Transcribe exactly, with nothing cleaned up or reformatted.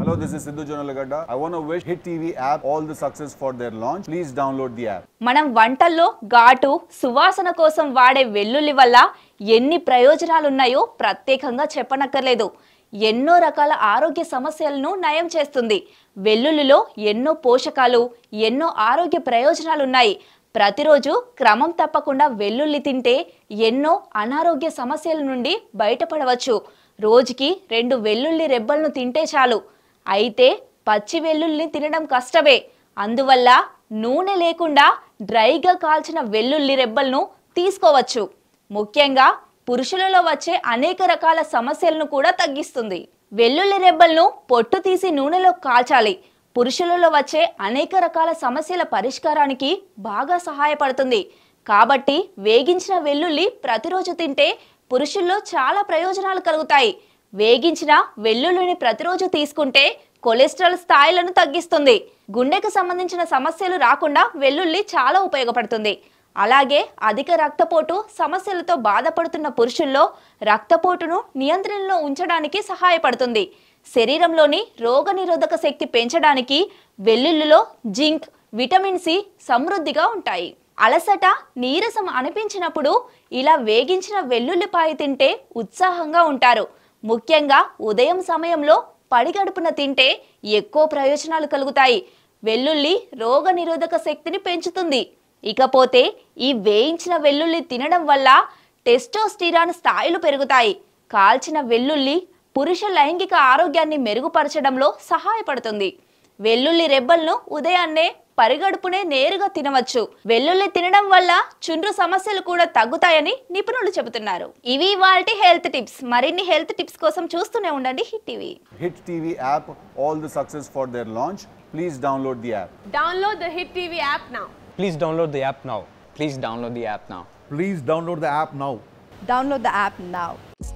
Hello, this is Sidhu Jonalagadda. I want to wish Hit T V app all the success for their launch. Please download the app. మనం వంటల్లో ఘాటు సువాసన కోసం వాడే వెల్లుల్లి వల్ల ఎన్ని ప్రయోజనాలు ఉన్నాయో ప్రత్యేకంగా చెప్పనక్కర్లేదు. ఎన్నో రకాల ఆరోగ్య సమస్యలను నయం చేస్తుంది. వెల్లుల్లిలో ఎన్నో పోషకాలు, ఎన్నో ఆరోగ్య ప్రయోజనాలు ఉన్నాయి. ప్రతిరోజు క్రమం తప్పకుండా వెల్లుల్లి తింటే ఎన్నో అనారోగ్య సమస్యల నుండి బయటపడవచ్చు. రోజుకి రెండు వెల్లుల్లి రెబ్బలను తింటే చాలు. అయితే పచ్చి వెల్లుల్లిని తినడం కష్టమే. అందువల్ల నూనె లేకుండా డ్రైగా కాల్చిన వెల్లుల్లి రెబ్బలను తీసుకోవచ్చు. ముఖ్యంగా పురుషులలో వచ్చే అనేక రకాల సమస్యలను కూడా తగ్గిస్తుంది. వెల్లుల్లి రెబ్బలను పొట్టు తీసి నూనెలో కాల్చాలి. పురుషులలో వచ్చే అనేక రకాల సమస్యల పరిష్కారానికి బాగా సహాయపడుతుంది. కాబట్టి వేగించిన వెల్లుల్లి ప్రతిరోజు తింటే పురుషుల్లో చాలా ప్రయోజనాలు కలుగుతాయి. వేగించిన వెల్లుల్లిని ప్రతిరోజు తీసుకుంటే కొలెస్ట్రాల్ స్థాయిలను తగ్గిస్తుంది. గుండెకు సంబంధించిన సమస్యలు రాకుండా వెల్లుల్లి చాలా ఉపయోగపడుతుంది. అలాగే అధిక రక్తపోటు సమస్యలతో బాధపడుతున్న పురుషుల్లో రక్తపోటును నియంత్రణలో ఉంచడానికి సహాయపడుతుంది. శరీరంలోని రోగనిరోధక శక్తి పెంచడానికి వెల్లుల్లిలో జింక్, విటమిన్ సి సమృద్ధిగా ఉంటాయి. అలసట, నీరసం అనిపించినప్పుడు ఇలా వేగించిన వెల్లుల్లిపాయ తింటే ఉత్సాహంగా ఉంటారు. ముఖ్యంగా ఉదయం సమయంలో పడిగడుపున తింటే ఎక్కువ ప్రయోజనాలు కలుగుతాయి. వెల్లుల్లి రోగనిరోధక శక్తిని పెంచుతుంది. ఇకపోతే ఈ వేయించిన వెల్లుల్లి తినడం వల్ల టెస్టోస్టిరాన్ స్థాయిలు పెరుగుతాయి. కాల్చిన వెల్లుల్లి పురుష లైంగిక ఆరోగ్యాన్ని మెరుగుపరచడంలో సహాయపడుతుంది. వెల్లుల్లి రెబ్బలను ఉదయాన్నే పరిగడుపునే నేరుగా తినవచ్చు. వెల్లుల్లి తినడం వల్ల చుండ్రు సమస్యలు కూడా తగ్గుతాయని నిపుణులు చెబుతున్నారు. ఇవి వాటి హెల్త్ టిప్స్. మరిన్ని హెల్త్ టిప్స్ కోసం చూస్తూనే ఉండండి Hit TV. Hit T V app all the success for their launch. Please download the app. Download the Hit T V app now. Please download the app now. Please download the app now. Please download the app now. Download the app now.